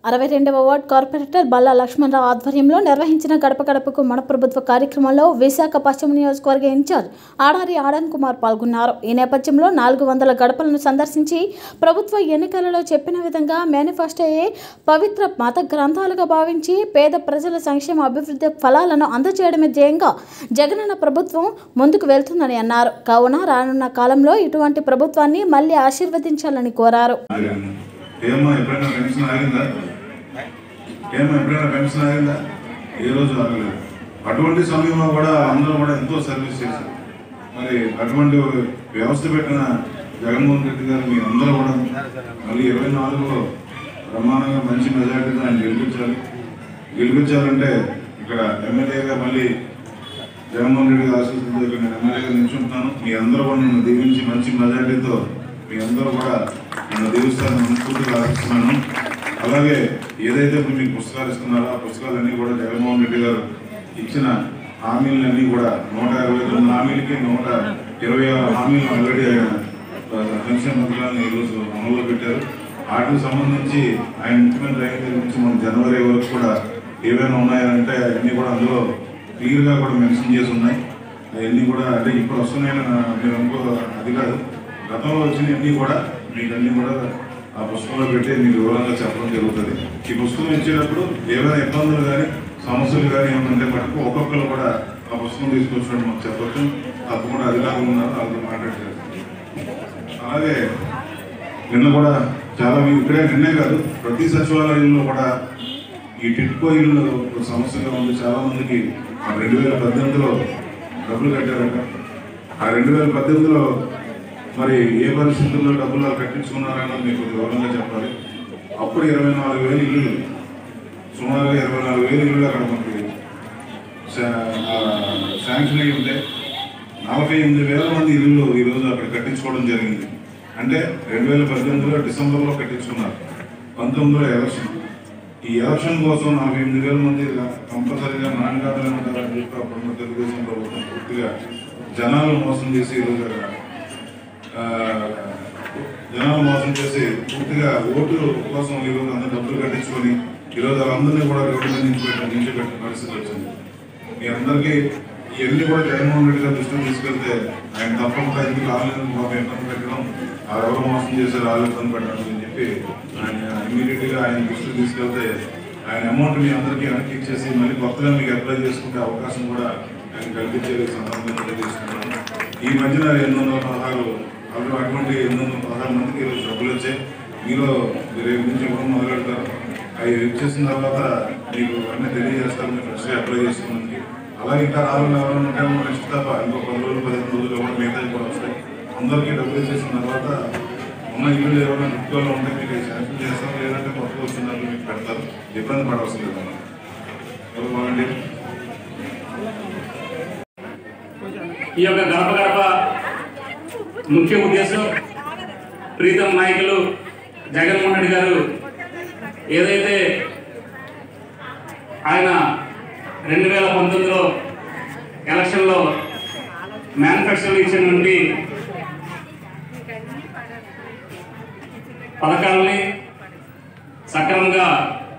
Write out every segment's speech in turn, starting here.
62వ ward corporator Balla Lakshmanarao ఆధ్వర్యంలో నిర్వహించిన గడప గడపకు మన ప్రభుత్వ కార్యక్రమంలో విశాఖ పశ్చిమ నియోజకవర్గ ఇన్ఛార్జ్ ఆడారి ఆడన్ కుమార్ పాల్గొన్నారు. ఈ నేపథ్యంలో 400 గడపలను సందర్శించి ప్రభుత్వ ఎన్నికలలో చెప్పిన విధంగా మేనిఫెస్టోయే పవిత్ర మత గ్రంథాలుగా భావించి పేద ప్రజల సంక్షేమ అభివృద్ధి ఫలాలను అందజేయడమే ధ్యేయంగా జగనన్న ప్రభుత్వం ముందుకు వెళ్తుందని అన్నారు. కావున రానున్న కాలంలో ఇటువంటి ప్రభుత్వాన్ని మళ్లీ ఆశీర్వదించాలని కోరారు. పెన్షన్ ఆగిందా? ఏ రోజు ఆగలేదు. అటువంటి సమయంలో కూడా అందరూ కూడా ఎంతో సర్వీస్ చేశారు. మరి అటువంటి వ్యవస్థ పెట్టిన జగన్మోహన్ రెడ్డి గారు మీ అందరూ కూడా మళ్ళీ 24లో బ్రహ్మాండంగా మంచి మెజార్టీతో ఆయన గెలిపించాలంటే ఇక్కడ ఎమ్మెల్యేగా మళ్ళీ జగన్మోహన్ రెడ్డి గారు ఆశీస్సులతో ఇక్కడ నేను ఎమ్మెల్యేగా నిల్చుంటున్నాను. మీ అందరూ కూడా నన్ను దీవించి మంచి మెజార్టీతో మీ అందరూ కూడా నన్ను దీవిస్తారని మనస్ఫూర్తిగా ఆశిస్తున్నాను. అలాగే ఏదైతే ఇప్పుడు మీకు పుస్తకాలు ఇస్తున్నారో ఆ పుస్తకాలన్నీ కూడా జగన్మోహన్ రెడ్డి గారు ఇచ్చిన హామీలన్నీ కూడా 129 హామీలకి 126 హామీలు ఆల్రెడీ పెన్షన్ పథకాలను ఈరోజు అమల్లో పెట్టారు. వాటికి సంబంధించి ఆయన ముఖ్యమంత్రి అయిన దగ్గర నుంచి మన జనవరి వరకు కూడా ఏవైనా ఉన్నాయంటే అవన్నీ కూడా అందులో క్లియర్గా కూడా మెన్షన్ చేసి ఉన్నాయి. అవన్నీ కూడా అంటే ఇప్పుడు వస్తున్నాయని మీరు అనుకో, అది కాదు, గతంలో వచ్చినవన్నీ కూడా మీకు అన్నీ కూడా ఆ పుస్తకంలో పెట్టి మీకు వివరంగా చెప్పడం జరుగుతుంది. ఈ పుస్తకం ఇచ్చేటప్పుడు ఏమైనా ఇబ్బందులు కానీ సమస్యలు కానీ ఏమంటే మటుకు ఒక్కొక్కరు కూడా ఆ పుస్తకం తీసుకొచ్చినట్టు మాకు చెప్పచ్చు. తప్పకుండా అధికారులు ఉన్నారు, వాళ్ళతో మాట్లాడారు. అలాగే నిన్న కూడా చాలా మీకు ఇక్కడే నిన్నే కాదు ప్రతి సచివాలయంలో కూడా ఈ టిట్కో ఇల్లు సమస్యగా ఉంది. చాలా మందికి 2018లో డబ్బులు కట్టారట. ఆ 2018లో మరి ఏ పరిస్థితుల్లో డబ్బులు కట్టించుకున్నారన్నది మీకు వివరంగా చెప్పాలి. అప్పుడు 24,000 ఇల్లులు, సుమారుగా 24,000 ఇల్లులు అక్కడ మనకి శాంక్షన్ అయ్యి ఉంటే 48,000 మంది ఇల్లులు ఈరోజు అక్కడ కట్టించుకోవడం జరిగింది. అంటే 2018లో డిసెంబర్లో కట్టించుకున్నారు. 19లో ఎలక్షన్. ఈ ఎలక్షన్ కోసం 48,000 మంది కంపల్సరీగా నాన్నగారులు ఉంటారని చెప్పి అప్పుడు తెలుగుదేశం ప్రభుత్వం పూర్తిగా జనాలు మోసం చేసి ఈరోజు పూర్తిగా ఓటు కోసం ఈరోజు అందరూ డబ్బులు కట్టించుకొని ఈరోజు వాళ్ళందరినీ కూడా రోడ్డు మీద నిలిచిపెట్టిన పరిస్థితి వచ్చింది. మీ అందరికీ ఇవన్నీ కూడా జగన్మోహన్ రెడ్డి గారు దృష్టికి తీసుకెళ్తే ఆయన తప్పకుండా ఎందుకు రాలేదు, మాకు ఇబ్బంది పెట్టడం, ఎవరు మోసం చేశారు వాళ్ళు ఇబ్బంది పెట్టడం అని చెప్పి ఆయన ఇమీడియట్గా ఆయన దృష్టికి తీసుకెళ్తే ఆయన అమౌంట్ మీ అందరికీ వెనక్కి ఇచ్చేసి మళ్ళీ కొత్తగా మీకు అప్లై చేసుకునే అవకాశం కూడా ఆయన కల్పించే సందర్భంగా తీసుకున్నాను. ఈ మధ్యన 816 అటువంటి 816 మందికి ఈరోజు డబ్బులు వచ్చాయి. మీరు రేపు నుంచి ఇవ్వడం మొదలెడతారు. అవి ఇచ్చేసిన తర్వాత మీకు అన్నీ తెలియజేస్తారు మీరు ఫ్రెష్గా అప్లై చేసుకున్నందుకు. అలాగే ఇంకా ఎవరైనా ఉంటామో నెక్స్ట్ తప్ప ఇంకో 10 రోజులు 15 రోజులు కూడా మిగతా కూడా వస్తాయి. అందరికీ డబ్బులు ఇచ్చేసిన తర్వాత ఉన్న ఇల్లు ఏమైనా టిట్కోలో ఉంటే మీకు శాంక్షన్ చేస్తారు, లేదంటే కొత్తగా వచ్చిన మీకు పెడతారు. ఇబ్బంది పడవలసిన లేదు. ఎవరు బాగుండి ఈ యొక్క గడప గడప ముఖ్య ఉద్దేశం ప్రీతం నాయకులు జగన్మోహన్ రెడ్డి గారు ఏదైతే ఆయన 2019లో ఎలక్షన్లో మేనిఫెస్టోలో ఇచ్చినటువంటి పథకాలని సక్రమంగా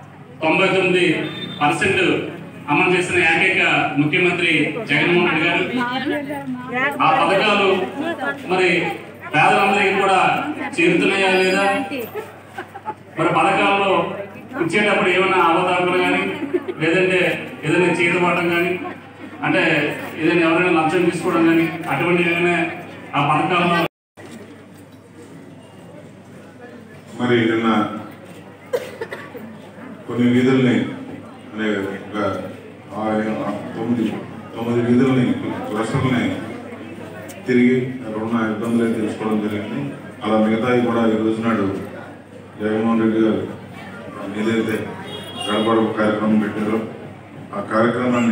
99% అమలు చేసిన ఏకైక ముఖ్యమంత్రి జగన్మోహన్ రెడ్డి గారు. ఆ పథకాలు మరి పేదలందరికీ కూడా చేరుతున్నాయా లేదా, మరి పథకాల్లో ఇచ్చేటప్పుడు ఏమైనా అవతారాలు కానీ లేదంటే ఏదైనా చేతపడడం కానీ అంటే ఏదైనా ఎవరైనా లంచం తీసుకోవడం కానీ అటువంటి ఏమైనా ఆ పథకాల్లో మరి నిన్న కొన్ని వీధుల్ని అనే ఒక 9 వీధుల్ని క్లస్టర్ని తిరిగి అక్కడ ఉన్న ఇబ్బందులు తెలుసుకోవడం జరిగింది. అలా మిగతాయి కూడా ఈ రోజు నాడు జగన్మోహన్ రెడ్డి గారు ఏదైతే గడపగడప కార్యక్రమం పెట్టారో ఆ కార్యక్రమాన్ని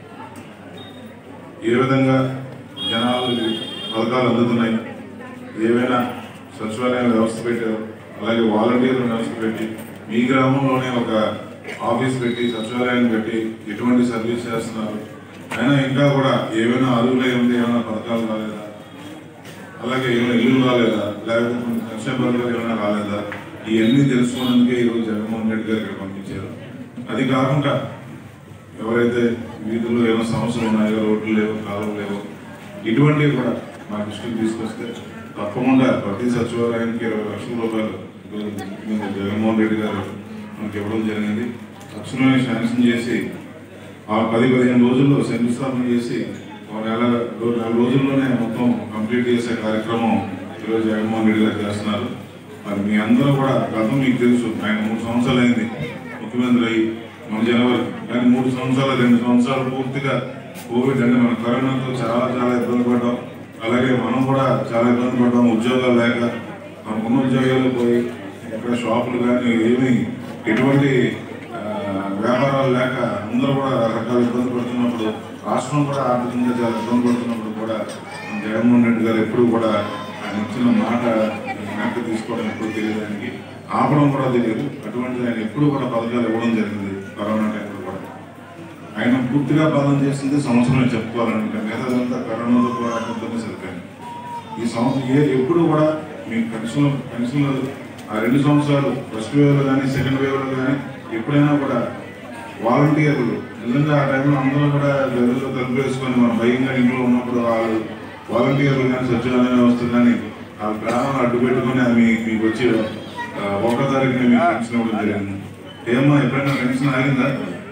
ఏ విధంగా జనాలు పథకాలు అందుతున్నాయి, ఏవైనా సచివాలయం వ్యవస్థ పెట్టారు, అలాగే వాలంటీర్ల వ్యవస్థ పెట్టి మీ గ్రామంలోనే ఒక ఆఫీస్ పెట్టి సచివాలయాన్ని పెట్టి ఎటువంటి సర్వీస్ చేస్తున్నారు, అయినా ఇంకా కూడా ఏమైనా అరువులు ఏముంది, ఏమైనా పథకాలు రాలేదా, అలాగే ఏమైనా ఇల్లు రాలేదా, లేకపోతే సంక్షేమ పథకాలు ఏమైనా రాలేదా, ఇవన్నీ తెలుసుకోవడానికే ఈరోజు జగన్మోహన్ రెడ్డి గారు ఇక్కడ పంపించారు. అది కాకుండా ఎవరైతే వీధుల్లో ఏమైనా సమస్యలు ఉన్నాయో, రోడ్లు లేవు, కాలువలు లేవు, ఇటువంటివి కూడా మా దృష్టికి తీసుకొస్తే తప్పకుండా ప్రతి సచివాలయానికి 20 లక్షల రూపాయలు జగన్మోహన్ రెడ్డి గారు మనకి ఇవ్వడం జరిగింది. తక్షణమే శాంక్షన్ చేసి ఆ 10-15 రోజుల్లో శంకుస్థాపన చేసి 4 రోజుల్లోనే మొత్తం కంప్లీట్ చేసే కార్యక్రమం ఈరోజు జగన్మోహన్ రెడ్డి గారు చేస్తున్నారు. మరి మీ అందరూ కూడా గతం మీకు తెలుసు, ఆయన 3 సంవత్సరాలు అయింది ముఖ్యమంత్రి అయ్యి, మన జనవరి. కానీ 2 సంవత్సరాలు పూర్తిగా కోవిడ్ అంటే మన కరోనాతో చాలా ఇబ్బంది పడ్డాం. అలాగే మనం కూడా చాలా ఇబ్బంది పడ్డాం. ఉద్యోగాలు లేక మనకున్న ఉద్యోగాలు పోయి ఎక్కడ షాపులు కానీ ఏమీ ఎటువంటి వ్యాపారాలు లేక అందరూ కూడా రకరకాల ఇబ్బంది పడుతున్నప్పుడు, రాష్ట్రం కూడా ఆర్థికంగా చాలా ఇబ్బంది పడుతున్నప్పుడు కూడా జగన్మోహన్ రెడ్డి గారు ఎప్పుడు కూడా ఆయన ఇచ్చిన మాట వెనక్కి తీసుకోవడం ఎప్పుడు తెలియదు, ఆయనకి ఆపడం కూడా తెలియదు. అటువంటిది ఆయన ఎప్పుడు కూడా పథకాలు ఇవ్వడం జరిగింది. కరోనా టైంలో కూడా ఆయన పూర్తిగా పాలన చేసింది సంవత్సరమే చెప్పుకోవాలంటే, మిగతాదంతా కరోనాతో పోరాటంతోనే సరిపోయింది. ఈ సంవత్సరం ఎప్పుడు కూడా మీకు పెన్షన్లు ఆ 2 సంవత్సరాలు ఫస్ట్ వేవ్లో కానీ సెకండ్ వేవ్లో కానీ ఎప్పుడైనా కూడా వాలంటీర్లు నిజంగా ఆ టైంలో అందరూ కూడా గదుల్లో తలుపు వేసుకొని మన భయంగా ఇంట్లో ఉన్నప్పుడు వాళ్ళు వాలంటీర్లు కానీ సచివాలయ వ్యవస్థ కానీ ఆ గ్రామాన్ని అడ్డు పెట్టుకొని అది మీకు వచ్చి 1వ తారీఖున మీకు పెన్షన్ ఇవ్వడం జరిగింది. ఏమో ఎప్పుడైనా పెన్షన్ ఆగిందా?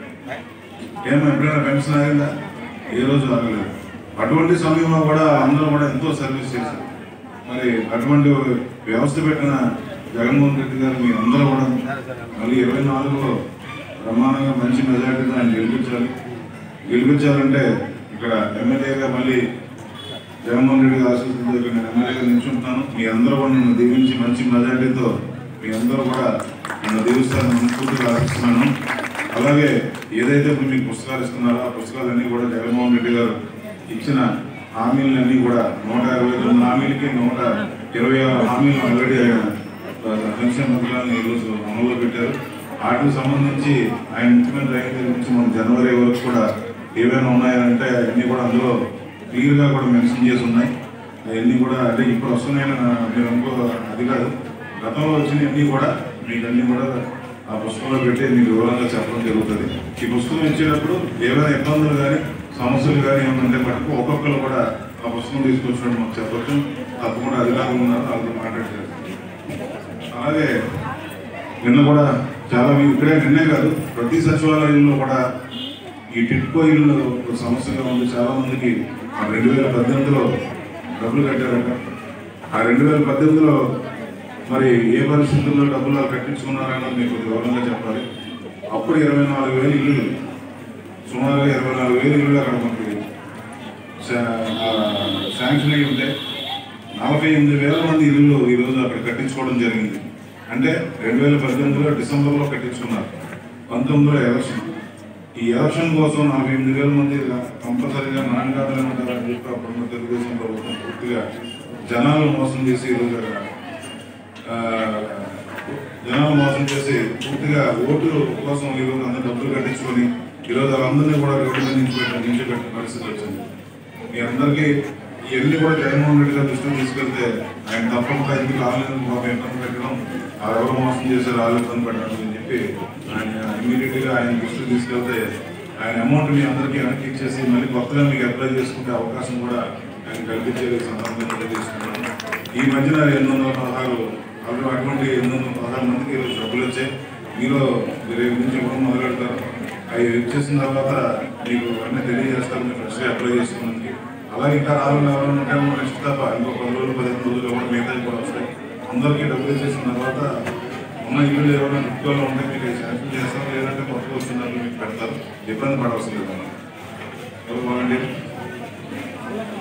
ఏ రోజు ఆగలేదు. అటువంటి సమయంలో కూడా అందరూ కూడా ఎంతో సర్వీస్ చేశారు. మరి అటువంటి వ్యవస్థ పెట్టిన జగన్మోహన్ రెడ్డి గారు మీ అందరూ కూడా మళ్ళీ 24లో ప్రమాణంగా మంచి మెజార్టీతో ఆయన గెలిపించాలంటే ఇక్కడ ఎమ్మెల్యేగా మళ్ళీ జగన్మోహన్ రెడ్డి గారి ఆశీస్సులతో ఇక్కడ నేను ఎమ్మెల్యేగా నిల్చుంటాను. మీ అందరూ కూడా నన్ను దీవించి మంచి మెజార్టీతో మీ అందరూ కూడా నన్ను దీవిస్తారని మనస్ఫూర్తిగా ఆశిస్తున్నాను. అలాగే ఏదైతే ఇప్పుడు మీకు పుస్తకాలు ఇస్తున్నారో ఆ పుస్తకాలన్నీ కూడా జగన్మోహన్ రెడ్డి గారు ఇచ్చిన హామీలన్నీ కూడా 129 హామీలకి 126 హామీలు ఆల్రెడీ సంక్షేమ పథకాలను ఈరోజు అమలులో పెట్టారు. వాటికి సంబంధించి ఆయన ముఖ్యమంత్రి అయిన దగ్గర నుంచి మన జనవరి వరకు కూడా ఏవైనా ఉన్నాయంటే అవన్నీ కూడా అందులో క్లియర్గా కూడా మెన్షన్ చేసి ఉన్నాయి. అవన్నీ కూడా అంటే ఇప్పుడు వస్తున్నాయని మీరు అనుకో, అది కాదు, గతంలో వచ్చినవన్నీ కూడా మీకు అన్నీ కూడా ఆ పుస్తకంలో పెట్టి మీకు వివరంగా చెప్పడం జరుగుతుంది. ఈ పుస్తకం ఇచ్చేటప్పుడు ఏవైనా ఇబ్బందులు కానీ సమస్యలు కానీ ఏమంటే మటుకు ఒక్కొక్కరు కూడా ఆ పుస్తకం తీసుకొచ్చినట్టు మాకు చెప్పచ్చు. తప్పకుండా అధికారులు ఉన్నారు, వాళ్ళతో మాట్లాడారు. అలాగే నిన్న కూడా చాలా ఇక్కడే నిన్నే కాదు ప్రతి సచివాలయంలో కూడా ఈ టిట్కో ఇల్లు సమస్యగా ఉంది. చాలా మందికి 2018లో డబ్బులు కట్టారట. ఆ 2018లో మరి ఏ పరిస్థితుల్లో డబ్బులు కట్టించుకున్నారన్నది మీకు వివరంగా చెప్పాలి. అప్పుడు 24,000 ఇల్లులు, సుమారుగా 24,000 ఇల్లులు అక్కడ మనకి శాంక్షన్ అయ్యి ఉంటే 48,000 మంది ఇల్లులు ఈరోజు అక్కడ కట్టించుకోవడం జరిగింది. అంటే 2018లో డిసెంబర్లో కట్టించుకున్నారు. 19లో ఎలక్షన్. ఈ ఎలక్షన్ కోసం 48,000 మంది కంపల్సరీగా నాన్నగారులు ఉంటారని చెప్పి అప్పుడున్న తెలుగుదేశం ప్రభుత్వం పూర్తిగా జనాలను మోసం చేసి ఈరోజు పూర్తిగా ఓటు కోసం ఈరోజు అందరూ డబ్బులు కట్టించుకొని ఈరోజు వాళ్ళందరినీ కూడా రోడ్డు మీద నిలిచిపెట్టిన పరిస్థితి వచ్చింది. మీ అందరికీ ఇవన్నీ కూడా జగన్మోహన్ రెడ్డి గారి దృష్టికి తీసుకెళ్తే ఆయన తప్పకుండా ఎందుకు రాలేదు, మాకు ఇబ్బంది పెట్టడం, ఎవరు మోసం చేశారు వాళ్ళు ఇబ్బంది పెట్టడం అని చెప్పి ఆయన ఇమీడియట్గా ఆయన దృష్టికి తీసుకెళ్తే ఆయన అమౌంట్ మీ అందరికీ వెనక్కి ఇచ్చేసి మళ్ళీ కొత్తగా మీకు అప్లై చేసుకునే అవకాశం కూడా ఆయన కల్పించే సందర్భంగా తీసుకున్నాను. ఈ మధ్యన 816 అటువంటి 816 మందికి ఈరోజు డబ్బులు వచ్చాయి. మీరు రేపు నుంచి ఇవ్వడం మొదలు పెడతారు. అవి ఇచ్చేసిన తర్వాత మీకు అన్నీ తెలియజేస్తారు మీరు ఫ్రెష్గా అప్లై చేసుకున్నందుకు. అలాగే ఇంకా రావాలంటే నెక్స్ట్ తప్ప ఇంకో 10 రోజులు 15 రోజులు కూడా మిగతా కూడా వస్తాయి. అందరికీ డబ్బులు ఇచ్చేసిన తర్వాత ఉన్న ఇల్లు ఏమైనా టిట్కోలో ఉంటే మీకు శాంక్షన్ చేస్తారు, లేదంటే కొత్తగా వస్తున్నారు మీకు పెడతారు. ఇబ్బంది పడవలసిన లేదు. ఎవరు బాగుండి